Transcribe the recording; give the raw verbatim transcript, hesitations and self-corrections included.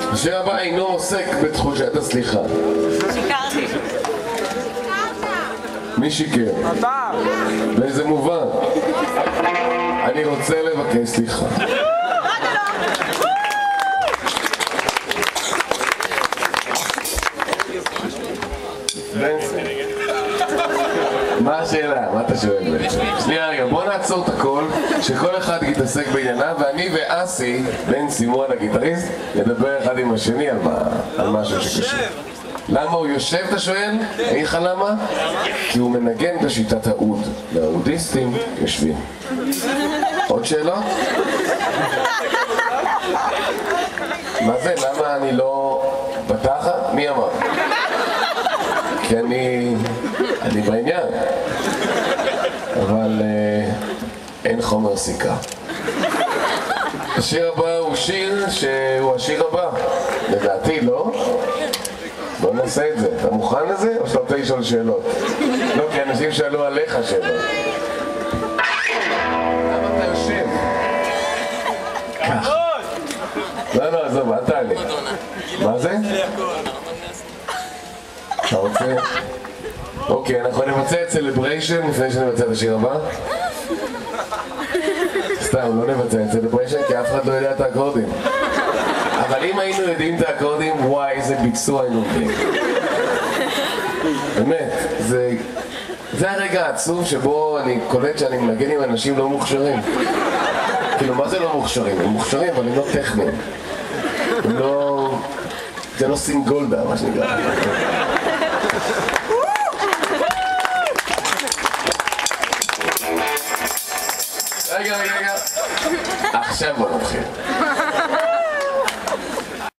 השיר הבא אינו עוסק בתחושת הסליחה. שיקרתי. מי שיקר? אתה! באיזה מובן? אני רוצה לבקש סליחה. מה השאלה? מה אתה שואל? שנייה רגע, בוא נעצור את הכל, שכל אחד יתעסק בענייניו, ואני ואסי, בן סימון הגיטריסט, נדבר אחד עם השני על, מה, על משהו שקשור. למה הוא יושב, אתה שואל? אגיד לך למה? כי הוא מנגן את השיטת האוד, והאודיסטים יושבים. עוד שאלות? מה זה? למה אני לא בתחת? מי אמר? כי אני... אני בעניין. אבל אה, אין חומר סיכה. השיר הבא הוא שיר שהוא השיר הבא. לדעתי, לא? בוא נעשה את זה. אתה מוכן לזה? או שאתה רוצה לשאול שאלות? לא, כי אנשים שאלו עליך שאלות. למה אתה יושב? כך. לא, לא, עזוב, אל תעלה. מה זה? אתה רוצה? אוקיי, אנחנו נבצע את סלבריישן לפני שנבצע את השיר הבא. סתם, לא נבצע את סלבריישן כי אף אחד לא יודע את האקורדים. אבל אם היינו יודעים את האקורדים, וואי, איזה ביצוע היינו יודעים. באמת, זה... זה הרגע העצוב שבו אני קולט שאני מנגן עם אנשים לא מוכשרים. כאילו, מה זה לא מוכשרים? הם מוכשרים, אבל הם לא טכניים. הם לא... זה לא סינגולדה, מה שנקרא. רגע, רגע, רגע. עכשיו בוא נתחיל.